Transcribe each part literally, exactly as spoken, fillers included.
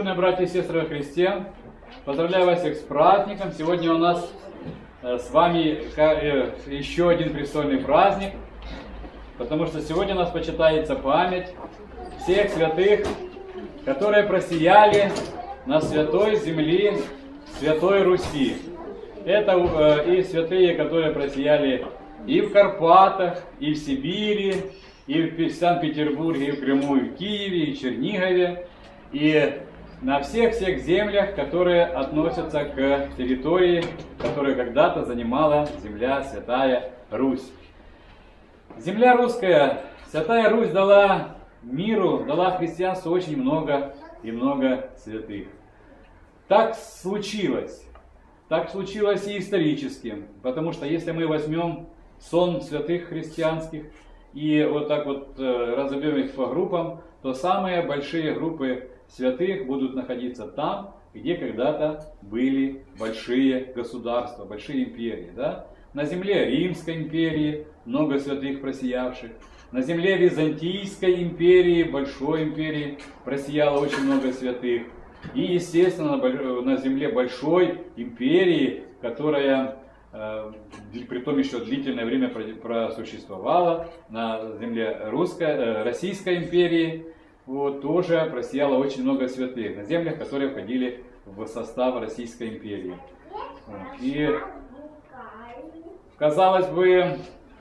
Возлюбленные братья и сестры во Христе, поздравляю вас всех с праздником. Сегодня у нас с вами еще один престольный праздник, потому что сегодня у нас почитается память всех святых, которые просияли на святой земле Святой Руси. Это и святые, которые просияли и в Карпатах, и в Сибири, и в Санкт-Петербурге, и в Крыму, и в Киеве, и в Чернигове, и на всех-всех землях, которые относятся к территории, которую когда-то занимала земля Святая Русь. Земля русская, Святая Русь дала миру, дала христианству очень много и много святых. Так случилось. Так случилось и исторически, потому что если мы возьмем сон святых христианских и вот так вот разобьем их по группам, то самые большие группы святых будут находиться там, где когда-то были большие государства, большие империи. Да? На земле Римской империи много святых просиявших, на земле Византийской империи, большой империи, просияло очень много святых. И, естественно, на земле большой империи, которая э, притом еще длительное время просуществовала, на земле русской, э, Российской империи, вот, тоже просияло очень много святых, на землях, которые входили в состав Российской империи. Вот. И, казалось бы,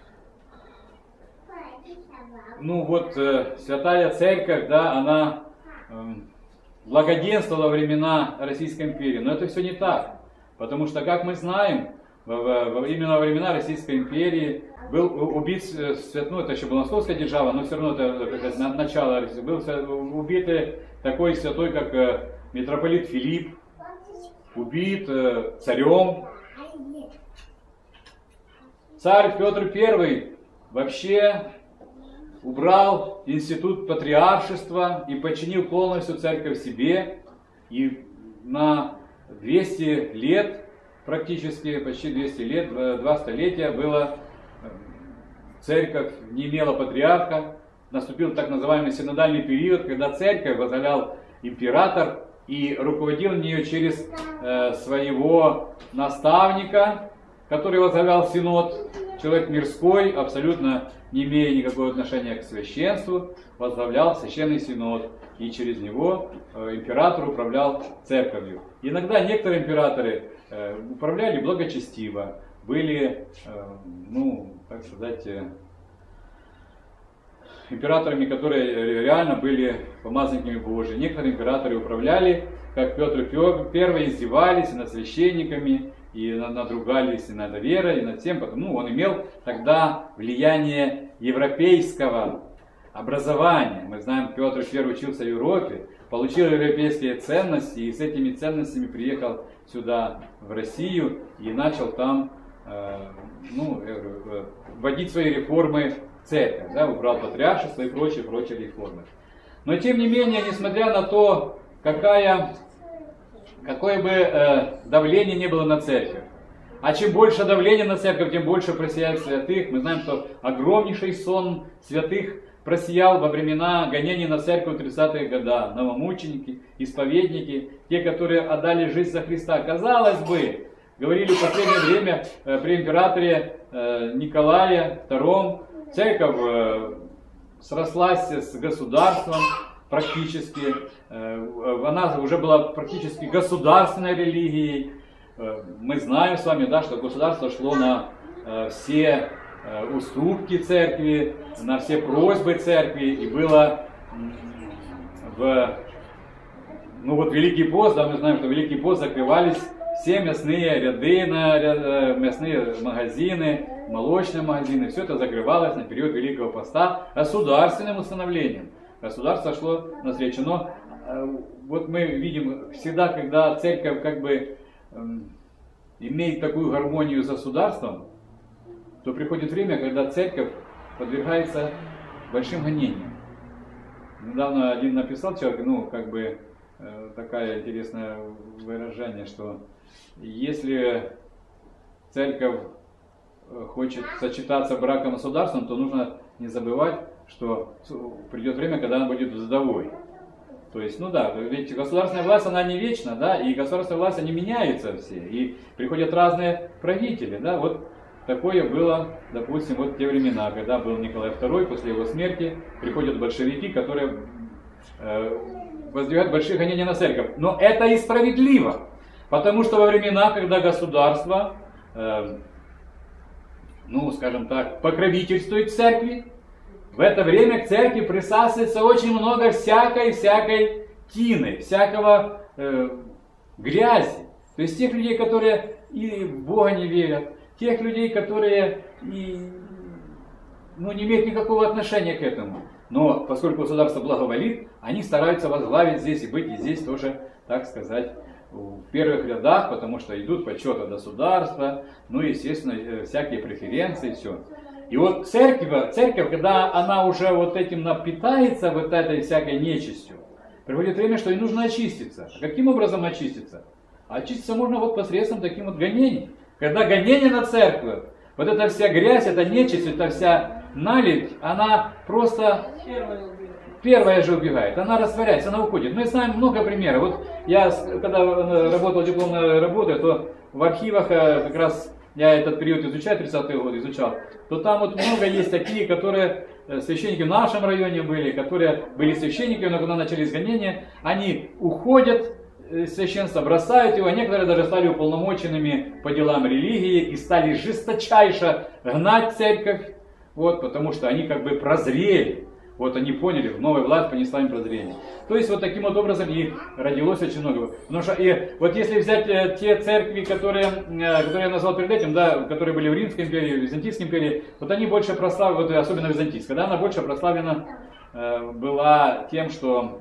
ну вот, э, Святая Церковь, да, она э, благоденствовала во времена Российской империи, но это все не так, потому что, как мы знаем, во, во, именно во времена Российской империи был убит, ну это еще была Московская держава, но все равно это на, начало России, был убит такой святой, как митрополит Филипп, убит царем. Царь Петр Первый вообще убрал институт патриаршества и подчинил полностью церковь себе. И на двести лет, практически почти двести лет, два столетия было, церковь не имела патриарха. Наступил так называемый синодальный период, когда церковь возглавлял император и руководил нее через э, своего наставника, который возглавлял синод, человек мирской, абсолютно не имея никакого отношения к священству, возглавлял священный синод, и через него э, император управлял церковью. Иногда некоторые императоры э, управляли благочестиво, были, э, ну, так сказать, э, императорами, которые реально были помазанниками Божьими. Некоторые императоры управляли, как Петр Первый, издевались над священниками, и надругались и над верой, и над тем, потому ну, он имел тогда влияние европейского образования. Мы знаем, Петр Первый учился в Европе, получил европейские ценности, и с этими ценностями приехал сюда, в Россию, и начал там э, ну, э, вводить свои реформы в церковь, да, убрал патриаршество и прочие, прочие реформы. Но тем не менее, несмотря на то, какая... какое бы э, давление не было на церковь. А чем больше давления на церковь, тем больше просияет святых. Мы знаем, что огромнейший сон святых просиял во времена гонений на церковь в тридцатые годы. Новомученики, исповедники, те, которые отдали жизнь за Христа. Казалось бы, говорили в последнее время э, при императоре э, Николае Втором, церковь э, срослась с государством, практически, она уже была практически государственной религией. Мы знаем с вами, да, что государство шло на все уступки церкви, на все просьбы церкви, и было в, ну вот Великий пост, да, мы знаем, что в Великий пост закрывались все мясные ряды, на мясные магазины, молочные магазины, все это закрывалось на период Великого поста государственным установлением. Государство шло навстречу. Но э, вот мы видим, всегда, когда церковь как бы э, имеет такую гармонию с государством, то приходит время, когда церковь подвергается большим гонениям. Недавно один написал человек, ну, как бы, э, такое интересное выражение, что если церковь хочет сочетаться браком с государством, то нужно не забывать, что придет время, когда она будет вдовой. То есть, ну да, ведь государственная власть, она не вечна, да, и государственная власть, они меняются все, и приходят разные правители, да, вот такое было, допустим, вот в те времена, когда был Николай второй, после его смерти, приходят большевики, которые э, воздвигают большие гонения на церковь. Но это и справедливо, потому что во времена, когда государство, э, ну, скажем так, покровительствует церкви, в это время к церкви присасывается очень много всякой-всякой тины, всякого э, грязи. То есть тех людей, которые и в Бога не верят, тех людей, которые и, ну, не имеют никакого отношения к этому. Но поскольку государство благоволит, они стараются возглавить здесь и быть и здесь тоже, так сказать, в первых рядах, потому что идут подсчеты государства, ну и, естественно, всякие преференции, все. И вот церковь, церковь, когда она уже вот этим напитается, вот этой всякой нечистью, приходит время, что ей нужно очиститься. А каким образом очиститься? Очиститься можно вот посредством таким вот гонений. Когда гонение на церковь, вот эта вся грязь, эта нечисть, эта вся наледь, она просто первая же убегает, она растворяется, она уходит. Мы знаем много примеров. Вот я, когда работал дипломной работой, то в архивах как раз я этот период изучаю, тридцатые годы изучал, то там вот много есть такие, которые священники в нашем районе были, которые были священниками, но когда начались гонения, они уходят, священство бросают его, а некоторые даже стали уполномоченными по делам религии и стали жесточайше гнать церковь, вот, потому что они как бы прозрели. Вот они поняли, новая власть понесла им прозрение. То есть вот таким вот образом и родилось очень много. Потому что и вот если взять э, те церкви, которые, э, которые я назвал перед этим, да, которые были в Римской империи, в Византийской империи, вот они больше прославлены, вот, особенно Византийская, да, она больше прославлена э, была тем, что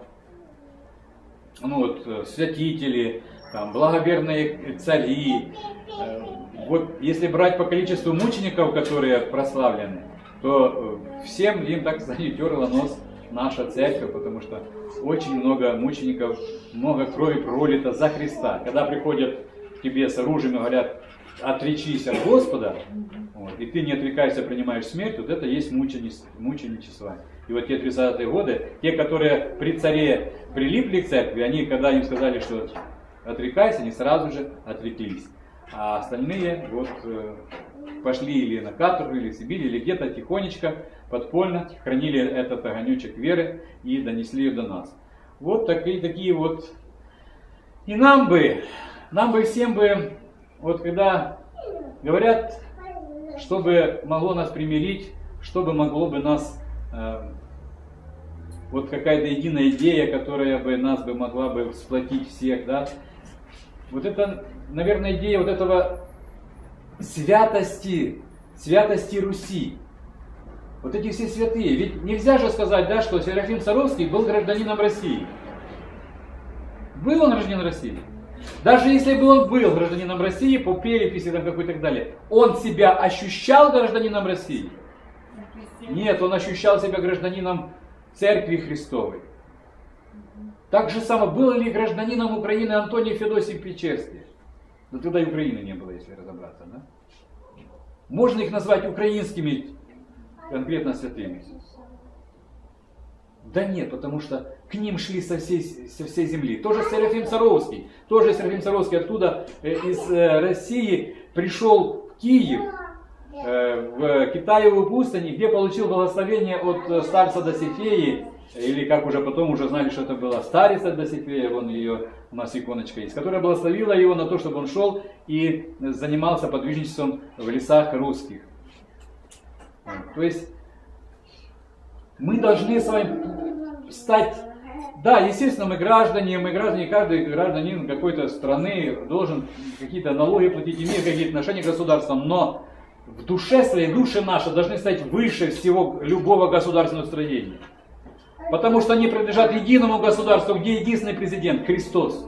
ну, вот, святители, там, благоверные цари. Э, вот если брать по количеству мучеников, которые прославлены, то всем им, так сказать, терла нос наша церковь, потому что очень много мучеников, много крови пролито за Христа. Когда приходят к тебе с оружием и говорят, отречись от Господа, вот, и ты не отрекаешься, принимаешь смерть, вот это есть мученичество. И вот те тридцатые годы, те, которые при царе прилипли к церкви, они, когда им сказали, что отрекайся, они сразу же отреклись. А остальные вот пошли или на каторгу, или в Сибирь, или где-то тихонечко, подпольно хранили этот огонечек веры и донесли ее до нас. Вот такие, такие вот. И нам бы, нам бы всем бы, вот когда говорят, чтобы могло нас примирить, чтобы могло бы нас, э, вот какая-то единая идея, которая бы нас бы могла бы сплотить всех, да. Вот это, наверное, идея вот этого святости, святости Руси. Вот эти все святые. Ведь нельзя же сказать, да, что Серафим Саровский был гражданином России. Был он гражданином России? Даже если бы он был гражданином России, по переписи там какой-то и так далее, он себя ощущал гражданином России? Нет, он ощущал себя гражданином Церкви Христовой. Так же само, был ли гражданином Украины Антоний Федосий Печерский? Но тогда и Украины не было, если разобраться, да? Можно их назвать украинскими конкретно святыми? Да нет, потому что к ним шли со всей, со всей земли. Тоже Серафим Саровский. Тоже Серафим Саровский оттуда э, из э, России пришел в Киев, э, в Китаевую пустынь, где получил благословение от э, старца Досифеи, или как уже потом уже знали, что это была старица Досифея, вон ее у нас иконочка есть, которая благословила его на то, чтобы он шел и занимался подвижничеством в лесах русских. То есть мы должны с вами стать, да, естественно, мы граждане, мы граждане, каждый гражданин какой-то страны должен какие-то налоги платить, имеет какие-то отношения к государству, но в душе своей, души наши должны стать выше всего любого государственного строения. Потому что они принадлежат единому государству, где единственный президент, Христос.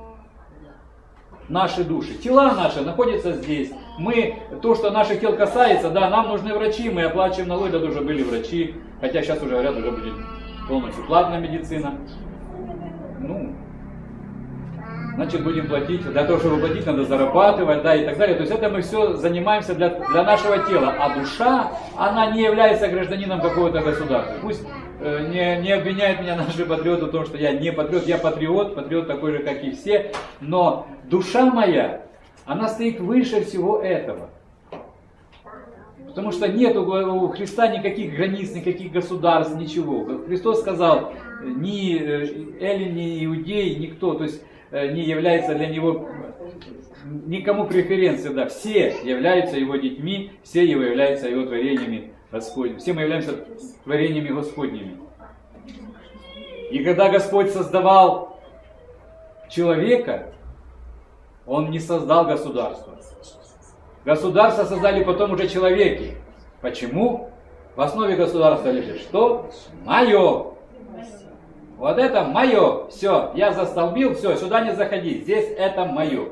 Наши души, тела наши находятся здесь. Мы, то, что наших тел касается, да, нам нужны врачи, мы оплачиваем налоги, да, уже были врачи. Хотя сейчас уже говорят, уже будет полностью платная медицина. Ну, значит будем платить. Для того, чтобы платить, надо зарабатывать, да, и так далее. То есть это мы все занимаемся для, для нашего тела. А душа, она не является гражданином какого-то государства. Пусть э, не, не обвиняют меня наши патриоты в том, что я не патриот. Я патриот, патриот такой же, как и все. Но душа моя, она стоит выше всего этого. Потому что нет у Христа никаких границ, никаких государств, ничего. Христос сказал, ни эллин, ни иудей, никто, то есть не является для него никому преференции. Да. Все являются его детьми, все его являются его творениями Господними. Все мы являемся творениями Господними. И когда Господь создавал человека, Он не создал государство. Государство создали потом уже человеки. Почему? В основе государства лежит что? Мое. Вот это мое. Все, я застолбил, все, сюда не заходи. Здесь это мое.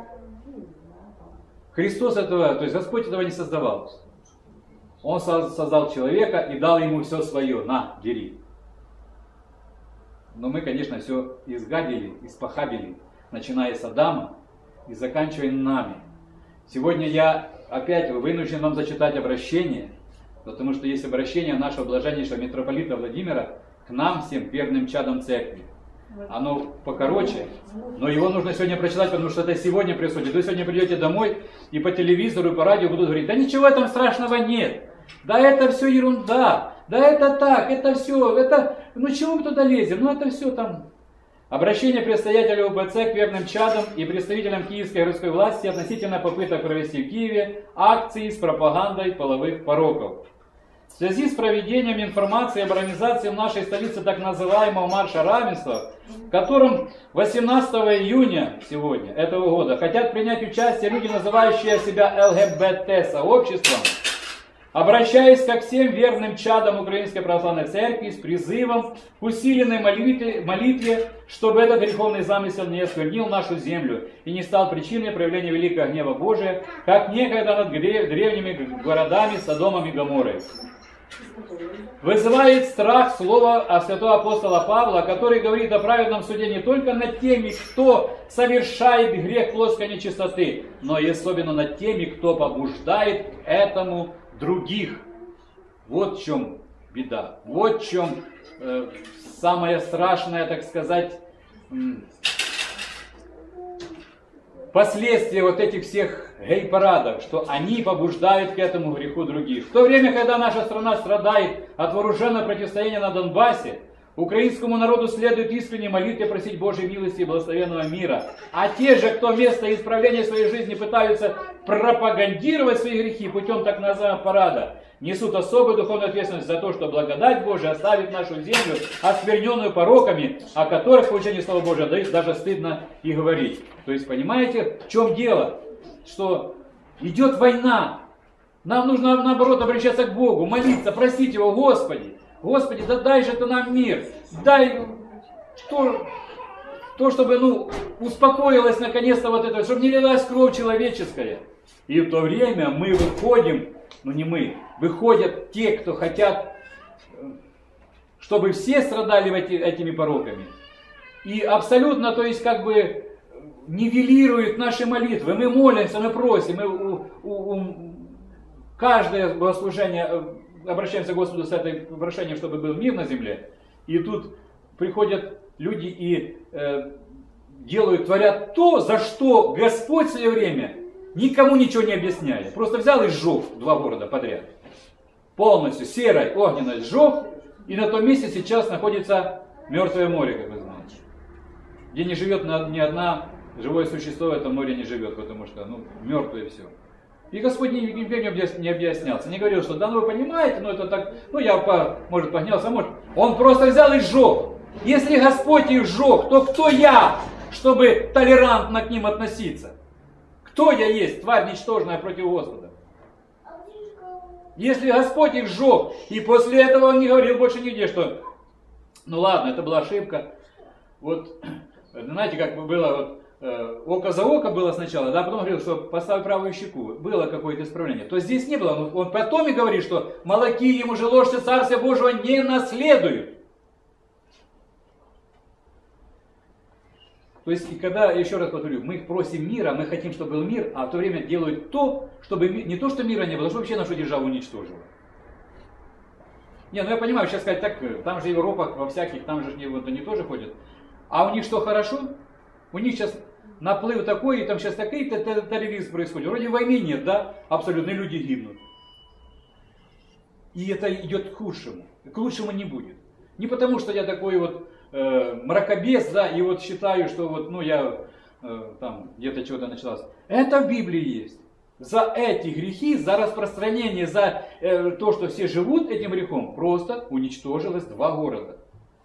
Христос этого, то есть Господь этого не создавал. Он создал человека и дал ему все свое. На, бери. Но мы, конечно, все изгадили, испохабили, начиная с Адама и заканчивая нами. Сегодня я опять вынужден вам зачитать обращение, потому что есть обращение нашего блаженнейшего митрополита Владимира к нам всем, верным чадам церкви. Оно покороче, но его нужно сегодня прочитать, потому что это сегодня происходит. Вы сегодня придете домой и по телевизору, и по радио будут говорить, да ничего там страшного нет, да это все ерунда, да это так, это все, это, ну чего мы туда лезем, ну это все там... Обращение предстоятеля УПЦ к верным чадам и представителям киевской городской власти относительно попыток провести в Киеве акции с пропагандой половых пороков. В связи с проведением информации об организации в нашей столице так называемого марша равенства, в котором восемнадцатого июня сегодня этого года хотят принять участие люди, называющие себя ЛГБТ-сообществом, обращаясь ко всем верным чадам Украинской Православной Церкви с призывом к усиленной молитве, молитве, чтобы этот греховный замысел не осквернил нашу землю и не стал причиной проявления великого гнева Божия, как некогда над древними городами Содомом и Гоморрой. Вызывает страх слово святого апостола Павла, который говорит о праведном суде не только над теми, кто совершает грех плоской нечистоты, но и особенно над теми, кто побуждает к этому других. Вот в чем беда. Вот в чем э, самое страшное, так сказать, последствия вот этих всех гей-парадов, что они побуждают к этому греху других. В то время, когда наша страна страдает от вооруженного противостояния на Донбассе, украинскому народу следует искренне молитве просить Божьей милости и благословенного мира. А те же, кто вместо исправления своей жизни пытаются пропагандировать свои грехи путем так называемого парада, несут особую духовную ответственность за то, что благодать Божия оставит нашу землю оскверненную пороками, о которых в получении Слова Божия даже стыдно и говорить. То есть, понимаете, в чем дело? Что идет война. Нам нужно, наоборот, обращаться к Богу, молиться, просить Его, Господи. Господи, да дай же ты нам мир, дай то, то чтобы ну, успокоилась наконец-то вот это, чтобы не лилась кровь человеческая. И в то время мы выходим, ну не мы, выходят те, кто хотят, чтобы все страдали эти, этими пороками. И абсолютно, то есть как бы нивелируют наши молитвы. Мы молимся, мы просим, мы у, у, у, каждое богослужение... обращаемся к Господу с этой прошением, чтобы был мир на земле. И тут приходят люди и э, делают, творят то, за что Господь в свое время никому ничего не объясняет. Просто взял и сжег два города подряд. Полностью серой, огненной сжег. И на том месте сейчас находится Мертвое море, как вы знаете. Где не живет ни одна живое существо, в этом море не живет, потому что ну, мертвое все. И Господь нигде не объяснялся, не говорил, что да, ну вы понимаете, ну это так, ну я, по, может, погнялся, может. Он просто взял и сжег. Если Господь их сжег, то кто я, чтобы толерантно к ним относиться? Кто я есть, тварь ничтожная против Господа? Если Господь их сжег, и после этого Он не говорил больше нигде, что ну ладно, это была ошибка. Вот, знаете, как было вот, око за око было сначала, да, потом говорил, что поставь правую щеку, было какое-то исправление. То здесь не было. Он потом и говорит, что молоки ему же ложцы Царствия Божьего не наследуют. То есть, и когда, еще раз повторю, мы их просим мира, мы хотим, чтобы был мир, а в то время делают то, чтобы не то, что мира не было, а чтобы вообще нашу державу уничтожила. Не, ну я понимаю, сейчас сказать так, там же Европа во всяких, там же не, вот, они тоже ходят. А у них что хорошо? У них сейчас наплыв такой, и там сейчас такой терроризм происходит. Вроде войны нет, да? Абсолютно, люди гибнут. И это идет к худшему. К лучшему не будет. Не потому, что я такой вот э, мракобес, да, и вот считаю, что вот, ну я э, там где-то чего-то началось. Это в Библии есть. За эти грехи, за распространение, за э, то, что все живут этим грехом, просто уничтожилось два города.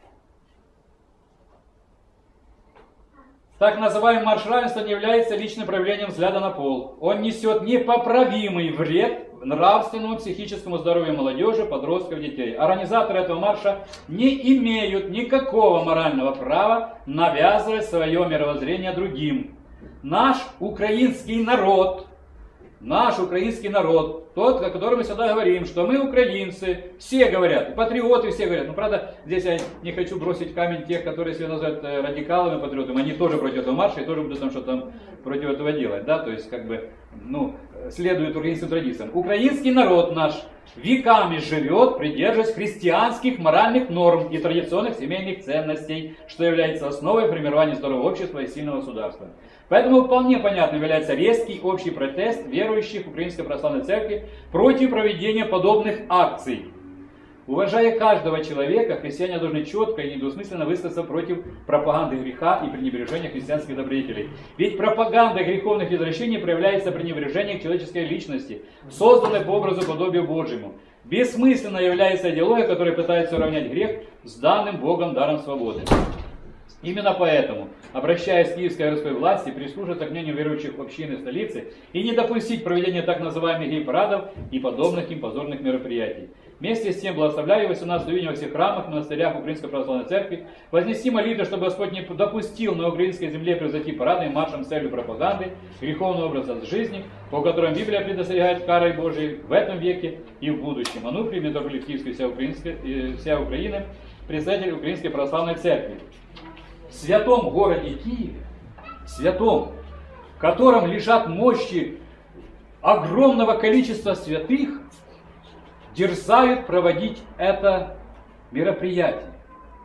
Так называемый марш равенства не является личным проявлением взгляда на пол. Он несет непоправимый вред нравственному, психическому здоровью молодежи, подростков, детей. Организаторы этого марша не имеют никакого морального права навязывать свое мировоззрение другим. Наш украинский народ, наш украинский народ, тот, о котором мы всегда говорим, что мы украинцы, все говорят, и патриоты все говорят. Ну, правда, здесь я не хочу бросить камень тех, которые себя называют радикалами, патриотами, они тоже против этого марша и тоже будут там что-то там против этого делать, да, то есть, как бы, ну, следует украинским традициям. Украинский народ наш веками живет, придерживаясь христианских моральных норм и традиционных семейных ценностей, что является основой формирования здорового общества и сильного государства. Поэтому вполне понятным является резкий общий протест верующих Украинской Православной Церкви против проведения подобных акций. Уважая каждого человека, христиане должны четко и недвусмысленно высказаться против пропаганды греха и пренебрежения христианских добродетелей. Ведь пропаганда греховных извращений проявляется пренебрежением к человеческой личности, созданной по образу и подобию Божьему. Бессмысленно является идеология, которая пытается уравнять грех с данным Богом даром свободы. Именно поэтому, обращаясь к киевской городской власти, прислушаться к мнению верующих общины столицы и не допустить проведения так называемых гей-парадов и подобных им позорных мероприятий. Вместе с тем, благословляю восемнадцатого июня во всех храмах, монастырях Украинской Православной Церкви, вознести молитву, чтобы Господь не допустил на украинской земле произойти парадом и маршем с целью пропаганды греховного образа жизни, по которым Библия предостерегает карой Божией в этом веке и в будущем. Ануфрий, митрополит Киевской, вся, вся Украина, председатель Украинской Православной Церкви. В святом городе Киеве, святом, в котором лежат мощи огромного количества святых, дерзают проводить это мероприятие.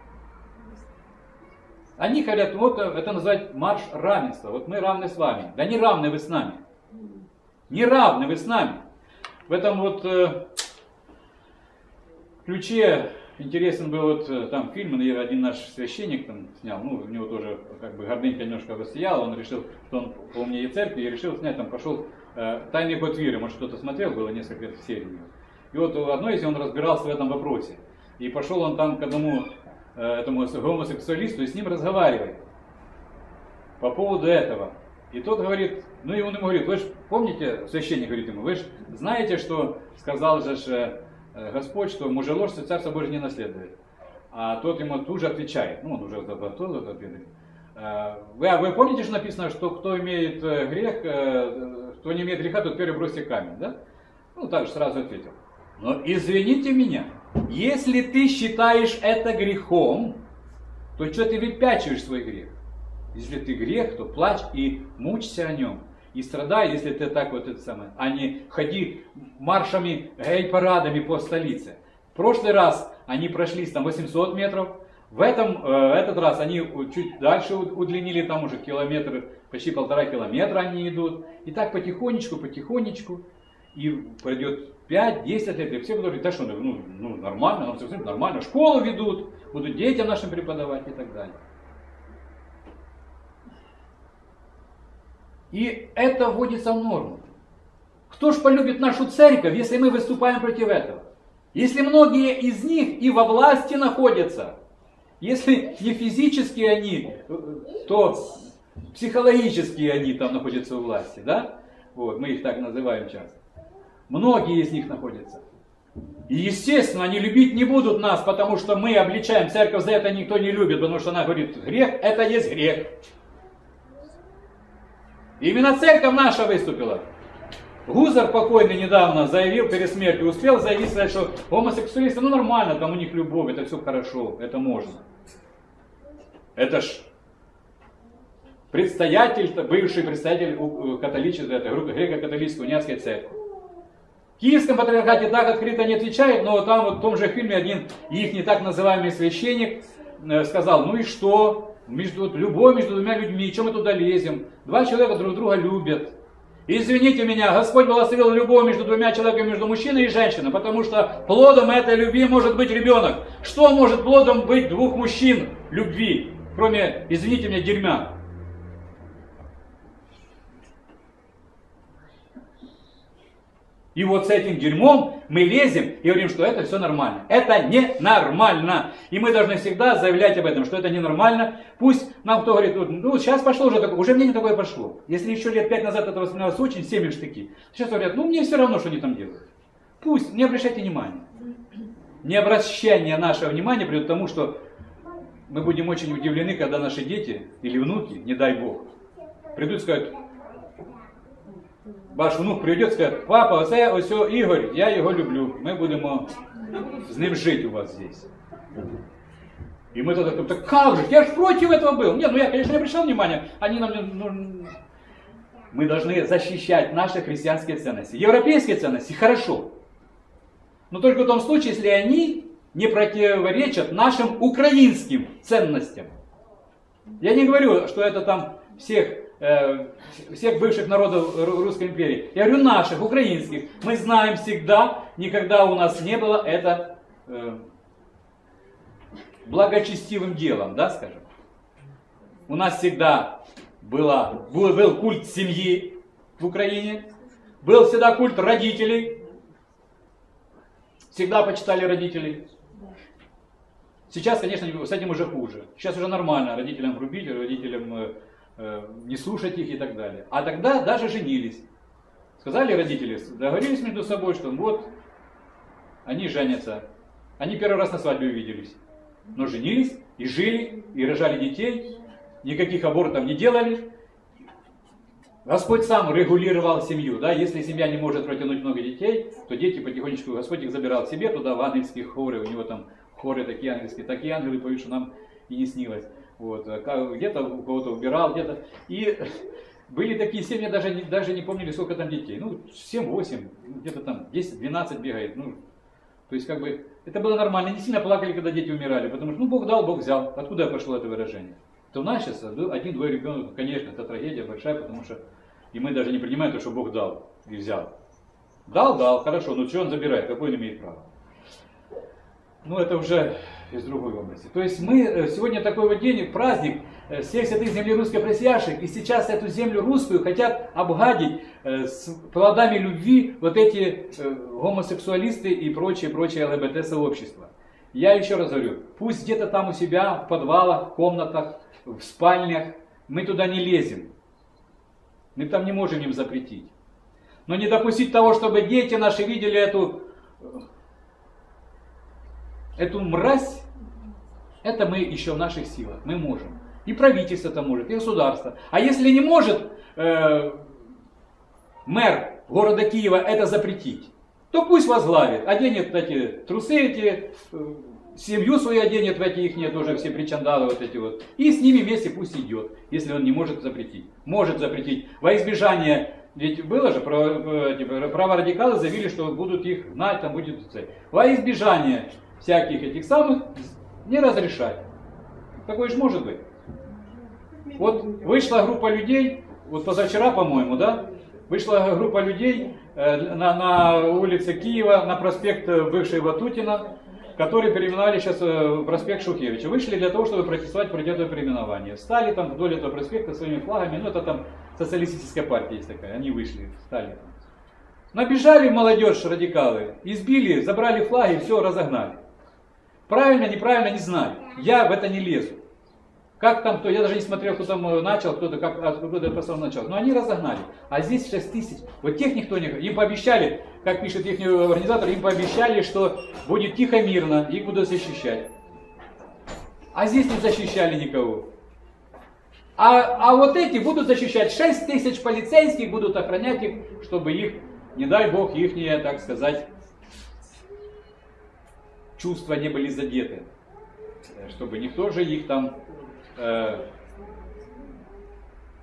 Они говорят, вот это называют марш равенства. Вот мы равны с вами. Да не равны вы с нами. Не равны вы с нами. В этом вот э, ключе интересен был вот там фильм, один наш священник там снял, ну у него тоже как бы гордынька немножко воссияла, он решил, что он поумнее церкви, и решил снять, там пошел э, «Тайный ход Веры», может кто-то смотрел, было несколько лет в серии. И вот в одной из он разбирался в этом вопросе. И пошел он там к одному э, этому гомосексуалисту и с ним разговаривает по поводу этого. И тот говорит, ну и он ему говорит, вы же помните, священник говорит ему, вы же знаете, что сказал же Господь, что мужеложцы Царство Божие не наследует. А тот ему тут же отвечает, ну он уже готов ответить. Вы, а вы помните, что написано, что кто имеет грех, кто не имеет греха, тот первый бросит камень, да? Ну так же сразу ответил. Но извините меня, если ты считаешь это грехом, то что ты выпячиваешь свой грех? Если ты грех, то плачь и мучься о нем. И страдай, если ты так вот это самое, а не ходи маршами, гей-парадами по столице. В прошлый раз они прошлись там восемьсот метров, в этом, э, этот раз они чуть дальше удлинили, там уже километр, почти полтора километра они идут. И так потихонечку, потихонечку, и пройдет пять-десять лет, и все будут говорить, да что, ну, ну нормально, нам совсем нормально, школу ведут, будут детям нашим преподавать и так далее. И это вводится в норму. Кто ж полюбит нашу церковь, если мы выступаем против этого? Если многие из них и во власти находятся, если не физически они, то психологически они там находятся у власти, да? Вот, мы их так называем часто. Многие из них находятся. И естественно, они любить не будут нас, потому что мы обличаем церковь, за это никто не любит, потому что она говорит, грех это есть грех. Именно церковь наша выступила. Гузар покойный недавно заявил перед смертью, успел заявить, сказать, что гомосексуалисты, ну нормально, там у них любовь, это все хорошо, это можно. Это ж предстоятель, бывший предстоятель католической, этой группы греко-католической униатской церкви. В Киевском патриархате так открыто не отвечает, но там вот в том же фильме один их не так называемый священник сказал, ну и что, между, любовь между двумя людьми, чем мы туда лезем? Два человека друг друга любят. Извините меня, Господь благословил любовь между двумя человеками, между мужчиной и женщиной, потому что плодом этой любви может быть ребенок. Что может плодом быть двух мужчин любви, кроме, извините меня, дерьма? И вот с этим дерьмом мы лезем и говорим, что это все нормально. Это ненормально. И мы должны всегда заявлять об этом, что это ненормально. Пусть нам кто говорит, ну сейчас пошло уже такое, уже мнение такое пошло. Если еще лет пять назад это воспринималось очень семьи штыки. Сейчас говорят, ну мне все равно, что они там делают. Пусть, не обращайте внимания. Необращение нашего внимания приведет к тому, что мы будем очень удивлены, когда наши дети или внуки, не дай Бог, придут и скажут, ваш внук прийде і скаже, папа, оце ось Ігор, я його люблю, ми будемо з ним жити у вас здесь. И мы тогда, так как же, я же против этого был. Нет, ну я, конечно, не обращал внимания, они нам, ну, мы должны защищать наши христианские ценности. Европейские ценности хорошо, но только в том случае, если они не противоречат нашим украинским ценностям. Я не говорю, что это там всех всех бывших народов Русской империи. Я говорю наших, украинских. Мы знаем всегда, никогда у нас не было это э, благочестивым делом, да, скажем. У нас всегда было, был, был культ семьи в Украине, был всегда культ родителей. Всегда почитали родителей. Сейчас, конечно, с этим уже хуже. Сейчас уже нормально родителям грубить, родителям не слушать их и так далее. А тогда даже женились. Сказали родители, договорились между собой, что вот, они женятся. Они первый раз на свадьбе увиделись. Но женились, и жили, и рожали детей. Никаких абортов не делали. Господь сам регулировал семью. Да? Если семья не может протянуть много детей, то дети потихонечку, Господь их забирал к себе туда, в ангельские хоры. У него там хоры такие ангельские, такие ангелы поют, что нам и не снилось. Вот, где-то у кого-то убирал, где-то. И были такие семьи, даже не, даже не помнили, сколько там детей. Ну, семь-восемь, где-то там десять-двенадцать бегает. Ну, то есть, как бы, это было нормально. Не сильно плакали, когда дети умирали, потому что, ну, Бог дал, Бог взял. Откуда пошло это выражение? То у нас сейчас один-двое ребенок, конечно, это трагедия большая, потому что и мы даже не принимаем то, что Бог дал и взял. Дал, дал, хорошо, но что он забирает, какой он имеет право? Ну, это уже из другой области. То есть мы, сегодня такой вот день, праздник всех святых земли русской просияшек, и сейчас эту землю русскую хотят обгадить с плодами любви вот эти гомосексуалисты и прочие-прочие ЛГБТ-сообщества. Я еще раз говорю, пусть где-то там у себя, в подвалах, в комнатах, в спальнях, мы туда не лезем. Мы там не можем им запретить. Но не допустить того, чтобы дети наши видели эту... Эту мразь, это мы еще в наших силах, мы можем. И правительство это может, и государство. А если не может э, мэр города Киева это запретить, то пусть возглавит, оденет эти трусы, эти, э, семью свою оденет в эти их нет уже все причандалы вот эти вот. И с ними вместе пусть идет, если он не может запретить. Может запретить. Во избежание, ведь было же, праворадикалы заявили, что будут их гнать, там будет цель. Во избежание всяких этих самых не разрешать. Такое же может быть. Вот вышла группа людей, вот позавчера, по-моему, да, вышла группа людей э, на, на улице Киева, на проспект бывшей Ватутина, который переименовали сейчас в проспект Шухевича. Вышли для того, чтобы протестовать против этого переименования. Встали там вдоль этого проспекта своими флагами, ну это там социалистическая партия есть такая, они вышли, встали там. Набежали молодежь, радикалы, избили, забрали флаги, все, разогнали. Правильно, неправильно, не знаю. Я в это не лезу. Как там кто, я даже не смотрел, кто там начал, кто-то как, откуда это сам начал. Но они разогнали. А здесь шесть тысяч. Вот тех никто не... Им пообещали, как пишет их организатор, им пообещали, что будет тихо, мирно, их будут защищать. А здесь не защищали никого. А, а вот эти будут защищать. шесть тысяч полицейских будут охранять их, чтобы их, не дай бог, их, так сказать, чувства не были задеты. Чтобы никто же их там... Э,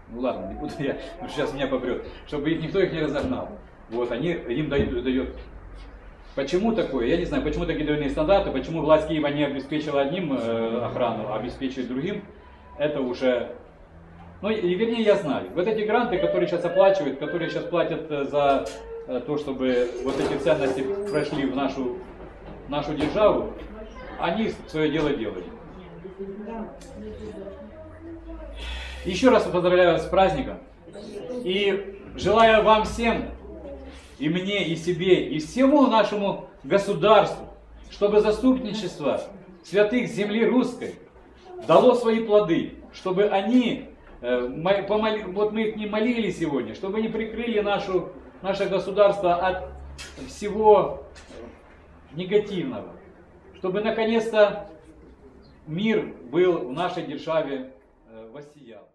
ну ладно, не буду я, потому что сейчас меня попрет, чтобы их, никто их не разогнал. Вот, они им дают, дают. Почему такое? Я не знаю, почему такие двойные стандарты, почему власть Киева не обеспечила одним э, охрану, а обеспечивает другим, это уже... Ну, и, вернее, я знаю. Вот эти гранты, которые сейчас оплачивают, которые сейчас платят за э, то, чтобы вот эти ценности прошли в нашу, нашу державу, они свое дело делали. Еще раз поздравляю вас с праздником. И желаю вам всем, и мне, и себе, и всему нашему государству, чтобы заступничество святых земли русской дало свои плоды, чтобы они, э, помоли, вот мы к ним молили сегодня, чтобы они прикрыли нашу, наше государство от всего негативного, чтобы наконец-то мир был в нашей державе, э, воссиял.